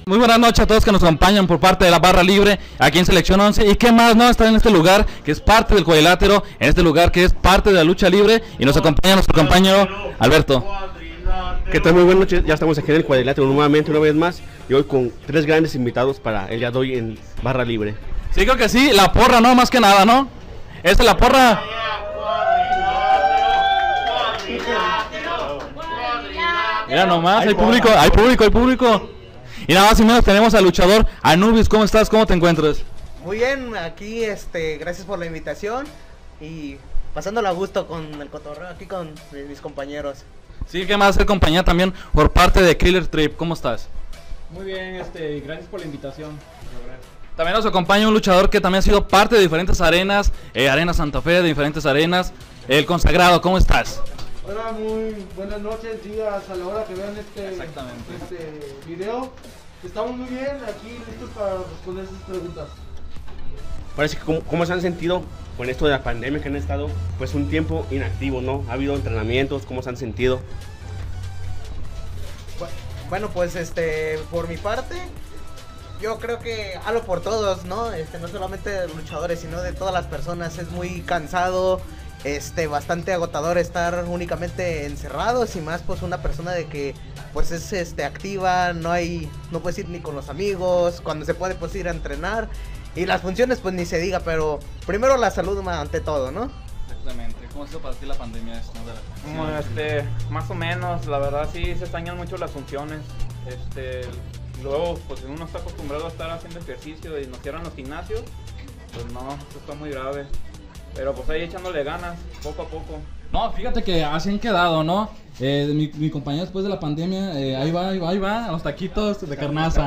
Muy buenas noches a todos que nos acompañan por parte de la Barra Libre aquí en Selección 11. ¿Y qué más no? Estar en este lugar que es parte del cuadrilátero, en este lugar que es parte de la lucha libre, y nos acompaña nuestro compañero Alberto. ¿Qué tal? Muy buenas noches, ya estamos aquí en el cuadrilátero nuevamente, una vez más, y hoy con tres grandes invitados para el día de hoy en Barra Libre. Sí, creo que sí, la porra, ¿no? Más que nada, ¿no? Esta es la porra. Mira nomás, hay público, hay público, hay público. Y nada más y menos tenemos al luchador Anubis. ¿Cómo estás? ¿Cómo te encuentras? Muy bien, aquí gracias por la invitación y pasándola a gusto con el cotorreo aquí con mis compañeros. Sí, ¿qué más hacer compañía también por parte de Killer Trip? ¿Cómo estás? Muy bien, gracias por la invitación. También nos acompaña un luchador que también ha sido parte de diferentes arenas, Arena Santa Fe, de diferentes arenas, el Consagrado. ¿Cómo estás? Hola, muy buenas noches, días a la hora que vean este video. Estamos muy bien, aquí listos para responder sus preguntas. Parece que ¿cómo se han sentido con esto de la pandemia, que han estado pues un tiempo inactivos, ¿no? ¿Ha habido entrenamientos? ¿Cómo se han sentido? Bueno, pues por mi parte, yo creo que hablo por todos, ¿no? No solamente de los luchadores, sino de todas las personas. Es muy cansado, bastante agotador estar únicamente encerrados, y más pues una persona de que pues es activa, no puedes ir ni con los amigos, cuando se puede pues ir a entrenar, y las funciones pues ni se diga, pero primero la salud ante todo, ¿no? Exactamente. ¿Cómo ha sido para ti la pandemia? Más o menos, la verdad sí se extrañan mucho las funciones. Luego pues uno está acostumbrado a estar haciendo ejercicio y nos cierran los gimnasios, pues no, esto está muy grave. Pero pues ahí echándole ganas, poco a poco. No, fíjate que así han quedado, ¿no? Mi compañero después de la pandemia, ahí va, a los taquitos de carnaza.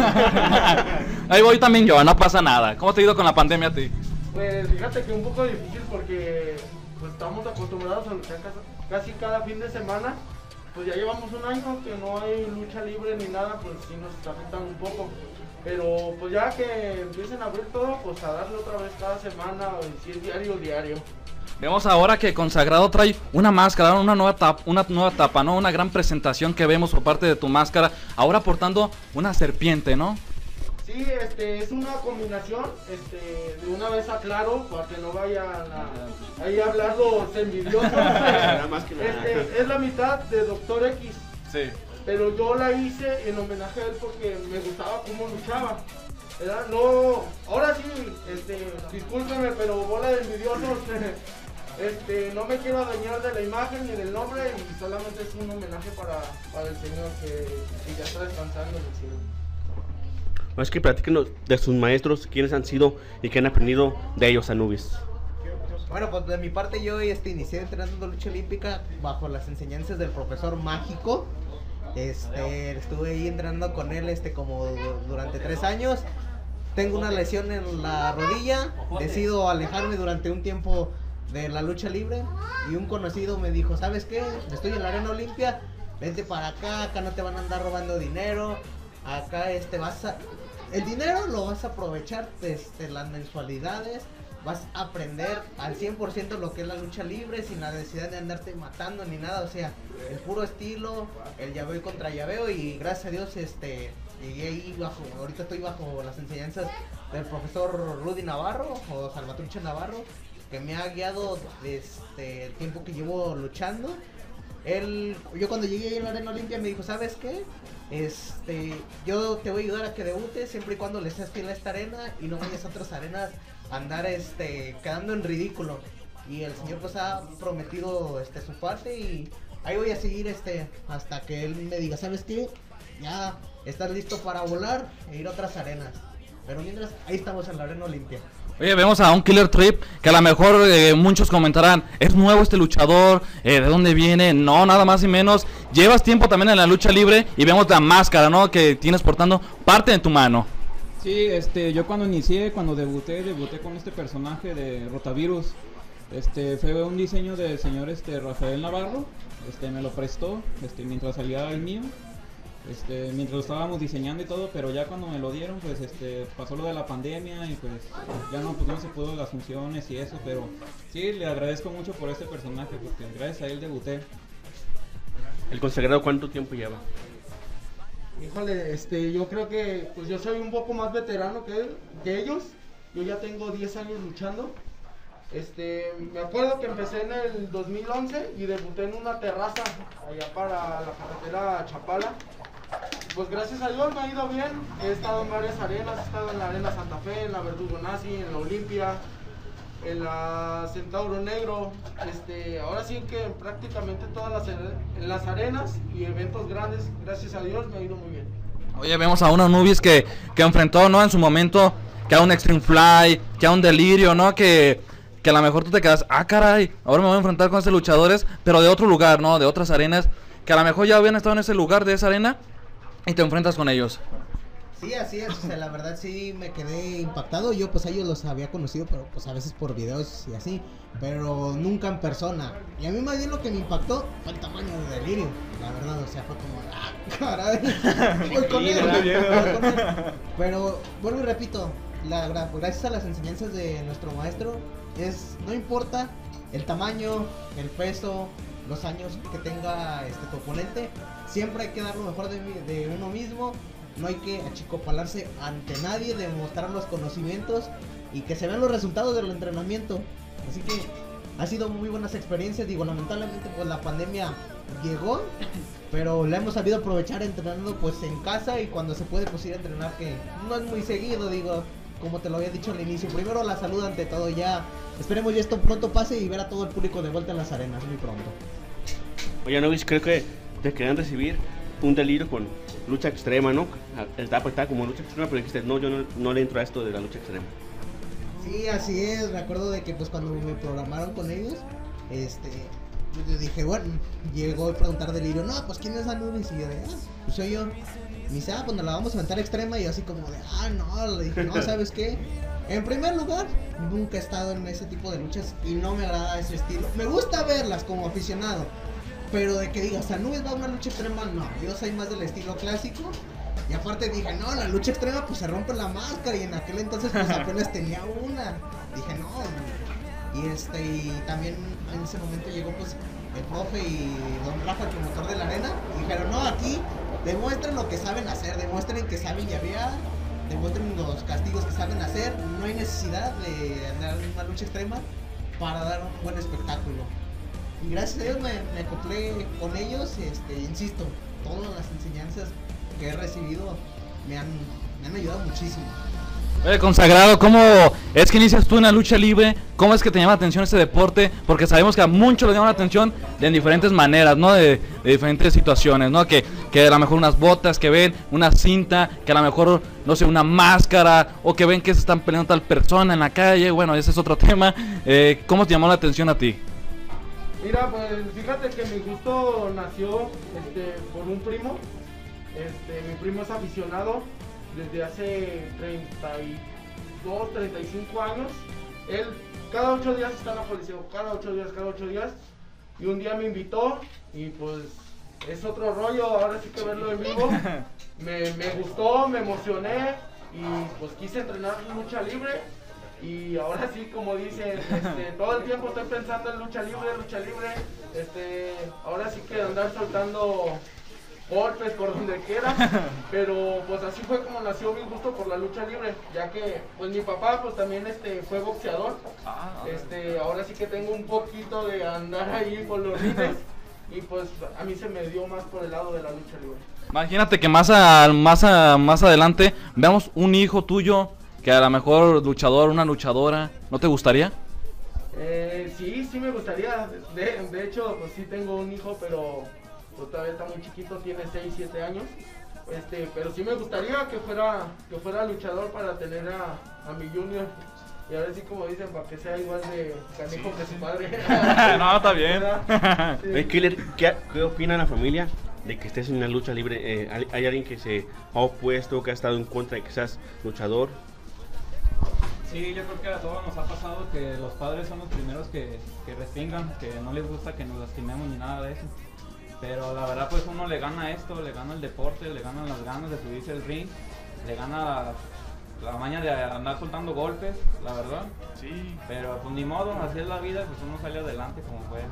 Ahí voy también yo, no pasa nada. ¿Cómo te ha ido con la pandemia a ti? Pues fíjate que un poco difícil porque pues estamos acostumbrados a luchar casi cada fin de semana. Pues ya llevamos un año que no hay lucha libre ni nada, pues sí nos está afectando un poco. Pero pues ya que empiecen a abrir todo, pues a darle otra vez cada semana, y si es diario. Vemos ahora que Consagrado trae una máscara, una nueva tapa, ¿no? Una gran presentación que vemos por parte de tu máscara, ahora portando una serpiente, ¿no? Sí, es una combinación, de una vez aclaro, para que no vayan ahí a hablar los envidiosos. Es la mitad de Dr. X. Sí. Pero yo la hice en homenaje a él porque me gustaba cómo luchaba, ¿verdad? No, ahora sí, discúlpenme, pero bola de envidiosos, no me quiero dañar de la imagen ni del nombre, y solamente es un homenaje para el señor que ya está descansando en el cielo. Es que platíquenos de sus maestros, quiénes han sido y qué han aprendido de ellos, Anubis. Bueno, pues de mi parte yo inicié entrenando lucha olímpica bajo las enseñanzas del profesor Mágico. Estuve ahí entrenando con él como durante 3 años. Tengo una lesión en la rodilla, decido alejarme durante un tiempo de la lucha libre, y un conocido me dijo, ¿sabes qué? Estoy en la Arena Olimpia, vente para acá no te van a andar robando dinero, acá el dinero lo vas a aprovechar, las mensualidades, vas a aprender al 100% lo que es la lucha libre sin la necesidad de andarte matando ni nada, o sea, el puro estilo, el llaveo contra llaveo, y gracias a Dios llegué ahí ahorita estoy bajo las enseñanzas del profesor Rudy Navarro o Salvatrucha Navarro, que me ha guiado desde el tiempo que llevo luchando. Yo cuando llegué ahí en la Arena Olimpia me dijo, ¿sabes qué? Yo te voy a ayudar a que debutes siempre y cuando le seas fiel a esta arena y no vayas a otras arenas a andar quedando en ridículo. Y el señor pues ha prometido su parte, y ahí voy a seguir hasta que él me diga, ¿sabes qué? Ya estás listo para volar e ir a otras arenas. Pero mientras, ahí estamos en la Arena Olimpia. Oye, vemos a un Killer Trip que a lo mejor muchos comentarán, ¿es nuevo este luchador? ¿De dónde viene? No, nada más y menos. Llevas tiempo también en la lucha libre y vemos la máscara, ¿no? Que tienes portando parte de tu mano. Sí, yo cuando debuté con este personaje de Rotavirus. Fue un diseño del señor Rafael Navarro. Me lo prestó mientras salía el mío. Mientras lo estábamos diseñando y todo, pero ya cuando me lo dieron, pues pasó lo de la pandemia y pues ya no se pudo las funciones y eso, pero sí, le agradezco mucho por este personaje porque gracias a él debuté. ¿El Consagrado cuánto tiempo lleva? Híjole, yo creo que pues yo soy un poco más veterano que ellos. Yo ya tengo 10 años luchando. Me acuerdo que empecé en el 2011 y debuté en una terraza allá para la carretera Chapala. Pues gracias a Dios me ha ido bien. He estado en varias arenas, he estado en la Arena Santa Fe, en la Verdugo Nazi, en la Olimpia, en la Centauro Negro. Ahora sí que prácticamente todas en las arenas y eventos grandes, gracias a Dios me ha ido muy bien. Oye, vemos a un Anubis que enfrentó, ¿no? En su momento, que a un Extreme Fly, que a un Delirio, ¿no? Que a lo mejor tú te quedas, caray, ahora me voy a enfrentar con estos luchadores, pero de otro lugar, ¿no? De otras arenas, que a lo mejor ya habían estado en ese lugar de esa arena y te enfrentas con ellos. Sí, así es, o sea, la verdad sí me quedé impactado. Yo pues a ellos los había conocido, pero pues a veces por videos y así, pero nunca en persona. Y a mí más bien lo que me impactó fue el tamaño de Delirio, la verdad, o sea, fue como, caray, voy con él, voy con él. Pero vuelvo y repito, gracias a las enseñanzas de nuestro maestro, no importa el tamaño, el peso, los años que tenga tu oponente, siempre hay que dar lo mejor de uno mismo. No hay que achicopalarse ante nadie, demostrar los conocimientos y que se vean los resultados del entrenamiento. Así que ha sido muy buenas experiencias. Digo, lamentablemente pues la pandemia llegó, pero la hemos sabido aprovechar entrenando pues en casa y cuando se puede pues ir a entrenar, que no es muy seguido, digo, como te lo había dicho al inicio. Primero la salud ante todo, ya esperemos ya esto pronto pase y ver a todo el público de vuelta en las arenas muy pronto. Oye, Anubis, creo que te querían recibir un Delirio con lucha extrema, ¿no? Estaba como lucha extrema, pero dijiste, no, yo no le entro a esto de la lucha extrema. Sí, así es. Me acuerdo de que pues cuando me programaron con ellos, yo dije, bueno, llegó a preguntar Delirio, no, pues ¿quién es Anubis? Y yo de, pues soy yo. Me dice, pues nos la vamos a aventar extrema. Y yo así como de, no, le dije, no, ¿sabes qué? En primer lugar, nunca he estado en ese tipo de luchas y no me agrada ese estilo. Me gusta verlas como aficionado, pero de que digas, Anubis va a una lucha extrema, no. Yo soy más del estilo clásico. Y aparte dije, no, la lucha extrema pues se rompe la máscara. Y en aquel entonces pues apenas tenía una. Dije, no. Y también en ese momento llegó pues el profe y don Rafa, el promotor de la arena. Y dijeron, no, aquí demuestren lo que saben hacer. Demuestren que saben llavear. Demuestren los castigos que saben hacer. No hay necesidad de dar una lucha extrema para dar un buen espectáculo. Y gracias a Dios me acoplé con ellos, insisto, todas las enseñanzas que he recibido me han ayudado muchísimo. Oye, consagrado, ¿cómo es que inicias tú en la lucha libre? ¿Cómo es que te llama la atención este deporte? Porque sabemos que a muchos les llama la atención en diferentes maneras, ¿no? De diferentes situaciones, ¿no? Que a lo mejor unas botas, que ven una cinta, que a lo mejor, no sé, una máscara, o que ven que se están peleando tal persona en la calle. Bueno, ese es otro tema. ¿Cómo te llamó la atención a ti? Mira, pues fíjate que mi gusto nació por un primo. Mi primo es aficionado desde hace 32, 35 años. Él cada 8 días está en la Coliseo, cada 8 días. Y un día me invitó y pues es otro rollo, ahora sí que verlo en vivo. Me gustó, me emocioné y pues quise entrenar lucha libre. Y ahora sí, como dicen, todo el tiempo estoy pensando en lucha libre. Ahora sí que andar soltando golpes por donde quiera. Pero pues así fue como nació mi gusto por la lucha libre, ya que pues mi papá pues también fue boxeador. Ahora sí que tengo un poquito de andar ahí por los rines. Y pues a mí se me dio más por el lado de la lucha libre. Imagínate que más adelante veamos un hijo tuyo que a lo mejor luchador, una luchadora, ¿no te gustaría? Sí me gustaría. De hecho, pues sí tengo un hijo, pero pues todavía está muy chiquito, tiene 6, 7 años. Pero sí me gustaría que fuera luchador para tener a mi junior. Y ahora sí, como dicen, para que sea igual de canijo que su padre. No, está bien. Sí. Killer, ¿qué opina la familia de que estés en la lucha libre? ¿Hay alguien que se ha opuesto, que ha estado en contra de que seas luchador? Sí, yo creo que a todos nos ha pasado que los padres son los primeros que respingan, que no les gusta que nos lastimemos ni nada de eso. Pero la verdad pues uno le gana esto, le gana el deporte, le gana las ganas de subirse al ring, le gana la maña de andar soltando golpes, la verdad. Sí. Pero pues ni modo, así es la vida, pues uno sale adelante como puede.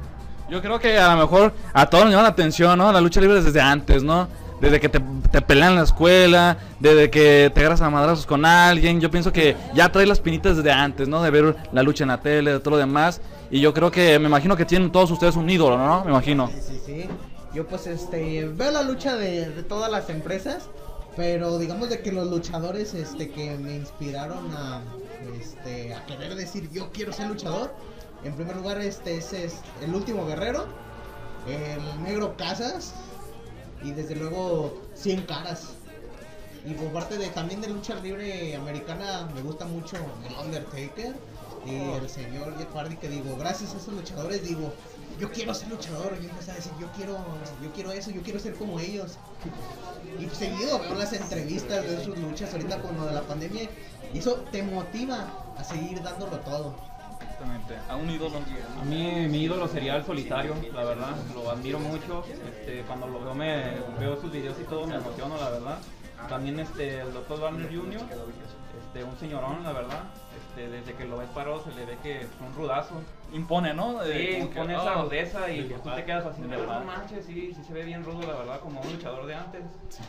Yo creo que a lo mejor a todos nos llama la atención, ¿no? La lucha libre desde antes, ¿no? Desde que te pelean en la escuela, desde que te agarras a madrazos con alguien. Yo pienso que ya traes las pinitas desde antes, ¿no? De ver la lucha en la tele, de todo lo demás. Y yo creo que, me imagino que tienen todos ustedes un ídolo, ¿no? Me imagino. Sí. Yo pues veo la lucha de todas las empresas, pero digamos de que los luchadores que me inspiraron a querer decir yo quiero ser luchador. En primer lugar es el Último Guerrero, el Negro Casas y desde luego 100 Caras. Y por parte también de lucha libre americana me gusta mucho el Undertaker y el señor Jeff Hardy, que digo, gracias a esos luchadores digo, yo quiero ser luchador. Y empecé a decir, yo quiero eso, yo quiero ser como ellos. Y seguido veo las entrevistas de sus luchas ahorita con lo de la pandemia y eso te motiva a seguir dándolo todo. Exactamente, a un ídolo. A mí mi ídolo sería el Solitario, la verdad, lo admiro mucho. Cuando lo veo sus videos y todo me emociono, la verdad. También el Dr. Wagner Jr., un señorón, la verdad. Desde que lo ves parado se le ve que es un rudazo. Impone, ¿no? Sí, impone esa rudeza y tú te quedas así, no manches, sí se ve bien rudo, la verdad, como un luchador de antes.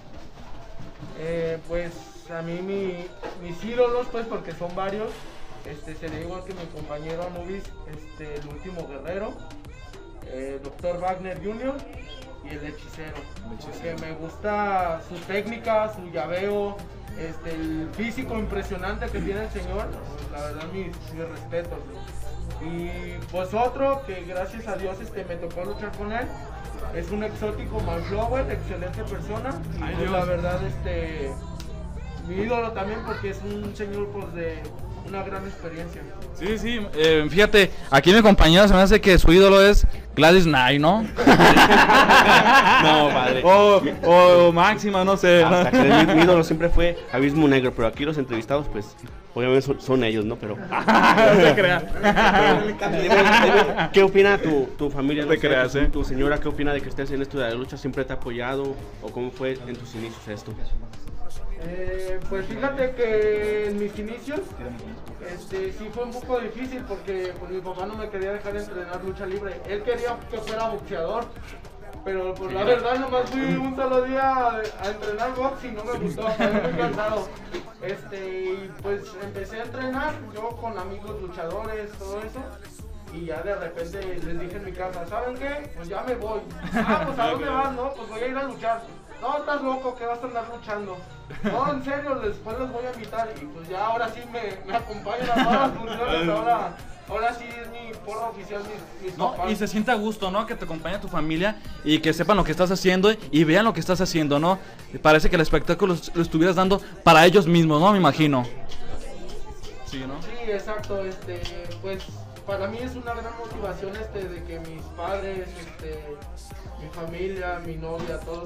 Pues a mí mis ídolos, pues porque son varios, sería igual que mi compañero Anubis, el Último Guerrero, Dr. Wagner Jr. y el Hechicero. Porque me gusta su técnica, su llaveo, el físico impresionante que tiene el señor, la verdad mis respetos. Y pues otro que gracias a Dios me tocó luchar con él, es un exótico Mark Lowell, excelente persona. Y pues, la verdad mi ídolo también porque es un señor pues de una gran experiencia. Sí, fíjate, aquí mi compañero se me hace que su ídolo es Gladys Knight, ¿no? No, padre. O Máxima, no sé. Hasta que mi ídolo siempre fue Abismo Negro, pero aquí los entrevistados, pues, obviamente son ellos, ¿no? Pero... No se crean. Dime, ¿qué opina tu familia? No te creas, Tu señora, ¿qué opina de que estés en esto de la lucha? ¿Siempre te ha apoyado? ¿O cómo fue en tus inicios esto? Pues fíjate que en mis inicios sí fue un poco difícil porque pues, mi papá no me quería dejar entrenar lucha libre. Él quería que fuera boxeador, pero pues la verdad nomás fui un solo día a entrenar box y no me gustó, estaba muy cansado. Y pues empecé a entrenar yo con amigos luchadores, todo eso. Y ya de repente les dije en mi casa, ¿saben qué? Pues ya me voy. Ah, pues ¿a dónde vas? No, pues voy a ir a luchar. No, estás loco, que vas a andar luchando. No, en serio, después los voy a invitar. Y pues ya ahora sí me acompañan a todas las funciones. Ahora sí es mi porra oficial, mis No, papás. y se siente a gusto, ¿no? Que te acompañe tu familia y que sepan lo que estás haciendo y vean lo que estás haciendo, ¿no? Parece que el espectáculo lo estuvieras dando para ellos mismos, ¿no? Me imagino. Sí, ¿no? Sí, exacto, pues para mí es una gran motivación de que mis padres, mi familia, mi novia, todos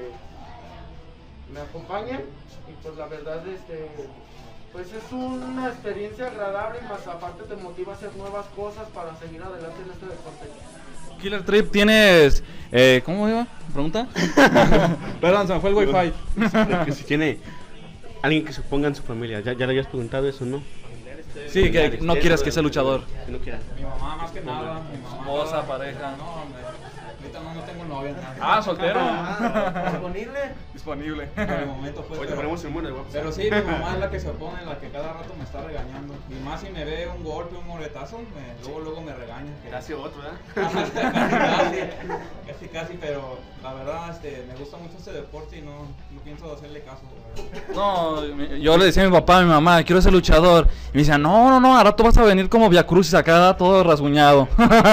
me acompañen y pues la verdad pues es una experiencia agradable y más aparte te motiva a hacer nuevas cosas para seguir adelante en este deporte. Killer Trip, tienes... ¿cómo iba? ¿Pregunta? Perdón, se me fue el wifi. Que si tiene alguien que se ponga en su familia, ya le habías preguntado eso, ¿no? Sí, que no quieras que sea luchador. Que no quiera. Mi mamá más que nada, mi mamá. Esposa, pareja. No, hombre, ahorita no tengo novia. Ah, soltero. Disponible. Disponible. Por el momento fue. Hoy te ponemos el mundo de WhatsApp. Pero sí, mi mamá es la que se opone, la que cada rato me está regañando. Y más si me ve un golpe, un moretazo, luego me regaña. Casi otro, ¿verdad? Casi, pero la verdad me gusta mucho este deporte y no pienso hacerle caso. No, yo le decía a mi papá, a mi mamá, quiero ser luchador. Y me decían, no, a rato vas a venir como Via Crucis acá, todo rasguñado.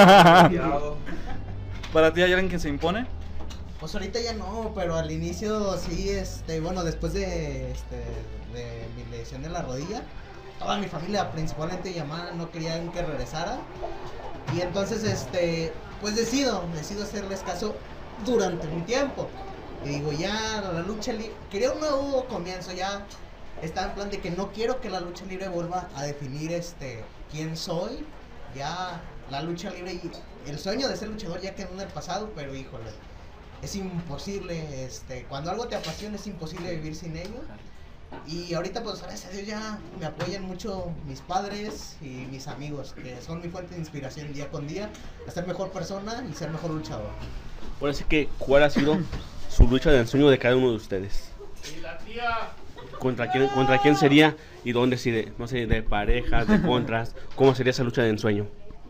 ¿Para ti hay alguien que se impone? Pues ahorita ya no, pero al inicio sí, bueno, después de mi lesión de la rodilla, toda mi familia, principalmente mi mamá, no querían que regresara. Y entonces, pues decido hacerles caso durante un tiempo. Y digo, ya la lucha libre, quería un nuevo comienzo, ya estaba en plan de que no quiero que la lucha libre vuelva a definir quién soy. Ya la lucha libre y el sueño de ser luchador ya quedó en el pasado, pero híjole, es imposible, cuando algo te apasiona es imposible vivir sin ello. Y ahorita pues gracias a Dios ya me apoyan mucho mis padres y mis amigos, que son mi fuente de inspiración día con día a ser mejor persona y ser mejor luchador. Por así que, ¿cuál ha sido su lucha de ensueño de cada uno de ustedes? Y la tía. ¿Contra quién sería y dónde? Si de, no sé, de parejas, de contras, ¿cómo sería esa lucha de ensueño?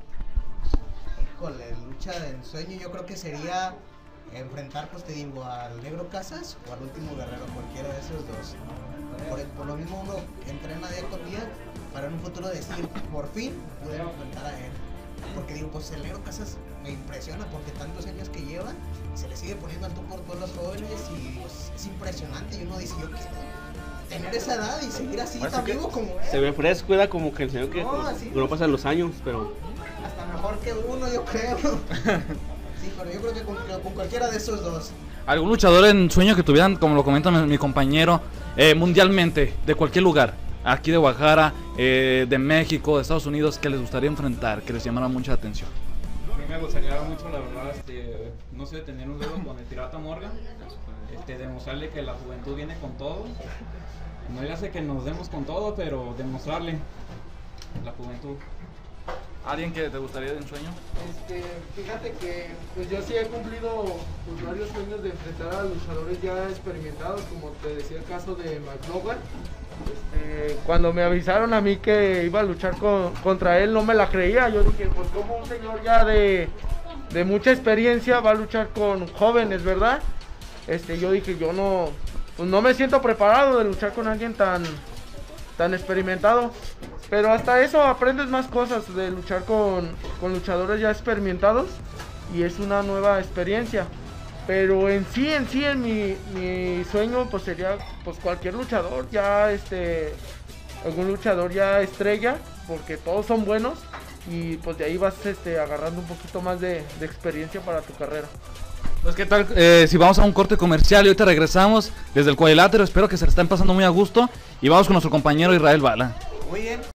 Híjole, lucha de ensueño yo creo que sería enfrentar, pues te digo, al Negro Casas o al Último Guerrero, cualquiera de esos dos. Por lo mismo uno entrena día con día para en un futuro decir, por fin pude enfrentar a él. Porque digo, pues el Negro Casas me impresiona porque tantos años que lleva, se le sigue poniendo al tú por todos los jóvenes y pues, es impresionante. Y uno dice, yo quiero tener esa edad y seguir así tan vivo como él. Se ve fresco, era como que el señor que sí, no pasan los años, pero... Hasta mejor que uno, yo creo. Sí, pero yo creo que con cualquiera de esos dos. ¿Algún luchador en sueño que tuvieran, como lo comenta mi compañero, mundialmente, de cualquier lugar? Aquí de Guadalajara, de México, de Estados Unidos, que les gustaría enfrentar, que les llamara mucha atención. A mí me gustaría mucho, la verdad, no sé, tener un duelo con el Pirata Morgan, demostrarle que la juventud viene con todo. No le hace que nos demos con todo, pero demostrarle la juventud. ¿Alguien que te gustaría de ensueño? Fíjate que pues yo sí he cumplido pues, varios sueños de enfrentar a luchadores ya experimentados, como te decía el caso de McLogan. Cuando me avisaron a mí que iba a luchar contra él, no me la creía. Yo dije, pues como un señor ya de mucha experiencia va a luchar con jóvenes, ¿verdad? Yo dije, yo no, pues no me siento preparado de luchar con alguien tan experimentado. Pero hasta eso aprendes más cosas de luchar con luchadores ya experimentados y es una nueva experiencia. Pero en mi sueño pues sería pues cualquier luchador ya algún luchador ya estrella, porque todos son buenos y pues de ahí vas agarrando un poquito más de experiencia para tu carrera. Pues qué tal, si vamos a un corte comercial y ahorita regresamos desde el cuadrilátero. Espero que se le estén pasando muy a gusto y vamos con nuestro compañero Israel Bala. Muy bien.